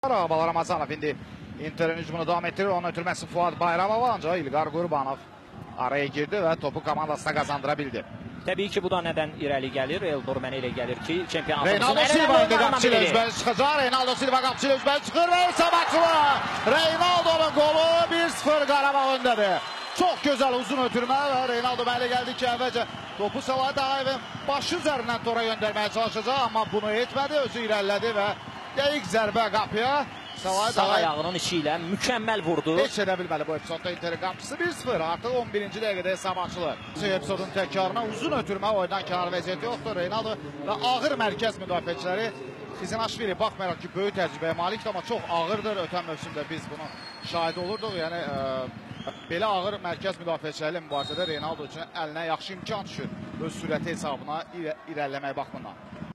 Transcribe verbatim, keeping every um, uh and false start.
Ağabala Ramazanov indi Inter'in hücumunu devam ettirir. Onun ötürməsi Fuad Bayramov, ancaq İlqar Qurbanov araya girdi və topu komandasına qazandıra bildi. Təbii ki, bu da nədən irəli gəlir? Eldor mənə elə gəlir ki, çempionatımızın Reynaldo Silva indi qapçı ilə üzbəli çıxacaq. Reynaldo Silva qapçı ilə üzbəli çıxır və isabatçılı. Reynaldo'nun qolu bir sıfır Qarabağ öndədir. Çox gözəl uzun ötürmə və Reynaldo mənə gəldi ki, əvvəlcə topu Səlahat Ağayevin başı üzərindən tora göndərməyə çalışacaq, amma bunu etmədi, özü irəlilədi və dəqiq zərbə qapıya. Sağ ayağının içi ilə mükəmməl vurdu. Heç edə bilməli bu epizodda Inter'in qapçısı bir sıfır. Artıq on birinci dəqiqədə hesab açılır. Epizodun təkrarına uzun ötürmə, oyundan kənar vəziyyəti yoxdur. Reynaldo və ağır mərkəz müdafiəçiləri İzinaşvili baxmayaraq ki, böyük təcrübəyə malikdir, amma çox ağırdır. Ötən mövsümdə biz bunu şahid olurduq. Yəni ə, belə ağır mərkəz müdafiəçiləri mübarizədə Reynaldo üçün əlinə yaxşı imkan düşür öz sürəti hesabına irə, irəliləmək baxımından.